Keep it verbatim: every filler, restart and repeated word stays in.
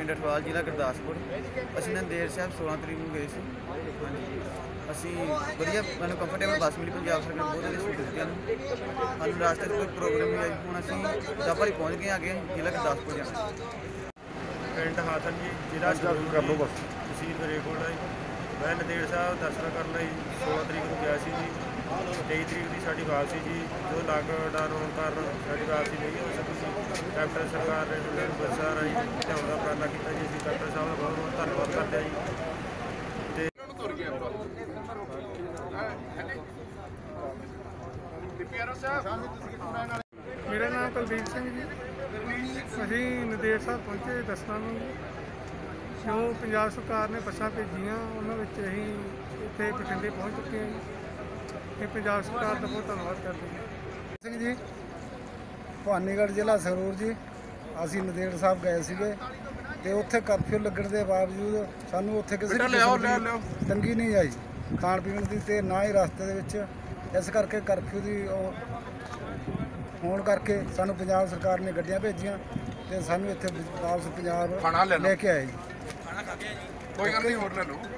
ਪਿੰਡ ਅਠਵਾਲ ਜ਼ਿਲ੍ਹਾ ਗੁਰਦਾਸਪੁਰ। ਅਸੀਂ ਨੰਦੇੜ ਸਾਹਿਬ सोलह ਤਰੀਕ ਨੂੰ ਗਏ ਸੀ। ਹਾਂਜੀ ਅਸੀਂ ਵਧੀਆ ਮੈਨੂੰ ਕੰਫਰਟੇਬਲ ਬੱਸ ਮਿਲੀ। ਪੰਜਾਬ ਸਰਕਾਰ ਬਹੁਤ ਵਧੀਆ ਸਹੂਲਤ ਦਿੱਤੀ ਹਨ। ਸਾਨੂੰ ਰਾਸਤੇ 'ਚ ਕੋਈ ਪ੍ਰੋਬਲਮ ਨਹੀਂ ਆਈ। ਹੁਣ ਅਸੀਂ ਦਾਪਾਲੀ ਪਹੁੰਚ ਗਏ ਅੱਗੇ ਜ਼ਿਲ੍ਹਾ ਗੁਰਦਾਸਪੁਰ ਜਾਣਾ। ਪਿੰਡ ਹਾਸਨ ਜੀ, ਜ਼ਿਲ੍ਹਾ ਕਰ ਲਓ ਬਸ ਤਹਿਸੀਲ ਮਲੇਰਕੋਟਲਾ ਜੀ। ਮੈਂ ਨੰਦੇੜ ਸਾਹਿਬ ਦਰਸ਼ਨ ਕਰਨ ਲਈ सोलह ਤਰੀਕ ਨੂੰ ਗਿਆ ਸੀ ਜੀ। तेईस ਤਰੀਕ ਦੀ ਸਾਡੀ ਵਾਪਸੀ ਜੀ। ਜੋ ਲਾਕਡਾਊਨ ਹੋਣ ਕਾਰਨ ਸਾਡੀ ਵਾਪਸੀ ਨਹੀਂ ਹੋ ਸਕੀ। ਕੈਪਟਨ ਸਰਕਾਰ ਨੇ ਸਾਡੇ ਬੱਸਾਂ ਰਾਹੀਂ ਲਿਆਉਣ ਦਾ ਉਪਰਾਲਾ ਕੀਤਾ ਜੀ। ਅਸੀਂ ਕੈਪਟਨ ਸਾਹਿਬ ਦਾ ਬਹੁਤ ਬਹੁਤ ਧੰਨਵਾਦ ਕਰਦੇ ਹਾਂ ਜੀ। ਤੇ मेरा नाम कुलदीप सिंह जी। ਅਸੀਂ ਨੰਦੇੜ ਸਾਹਿਬ ਪਹੁੰਚੇ ਦਸਾਂ ਨੂੰ। ਜੋ ਪੰਜਾਬ ਸਰਕਾਰ ਨੇ ਬੱਸਾਂ ਭੇਜੀਆਂ ਉਹਨਾਂ ਵਿੱਚ ਅਸੀਂ ਇੱਥੇ ਬਠਿੰਡੇ ਪਹੁੰਚ ਚੁੱਕੇ ਹਾਂ ਜੀ। ਇਹ ਪੰਜਾਬ ਸਰਕਾਰ ਦਾ ਬਹੁਤ ਧੰਨਵਾਦ ਕਰਦੇ ਹਾਂ। ਸਿੰਘ ਜੀ, ਭਵਾਨੀਗੜ੍ਹ ਜ਼ਿਲ੍ਹਾ ਸੰਗਰੂਰ ਜੀ। ਅਸੀਂ ਨੰਦੇੜ ਸਾਹਿਬ ਗਏ ਸੀਗੇ ਤੇ ਉੱਥੇ ਕਰਫਿਊ ਲੱਗਣ ਦੇ ਬਾਵਜੂਦ ਸਾਨੂੰ ਉੱਥੇ ਕਿਸੇ ਤੰਗੀ ਨਹੀਂ ਆਈ ਖਾਣ ਪੀਣ ਦੀ ਤੇ ਨਾ ਹੀ ਰਸਤੇ ਦੇ ਵਿੱਚ। ਇਸ ਕਰਕੇ ਕਰਫਿਊ ਦੀ ਉਹ ਹੋਣ ਕਰਕੇ ਸਾਨੂੰ ਪੰਜਾਬ ਸਰਕਾਰ ਨੇ ਗੱਡੀਆਂ ਭੇਜੀਆਂ ਤੇ ਸਾਨੂੰ ਇੱਥੇ ਵਾਪਸ ਪੰਜਾਬ ਲੈ ਕੇ ਆਏ ਜੀ। ਕੋਈ ਗੱਲ ਨਹੀਂ, ਹੋਰ ਲੈ ਲਓ।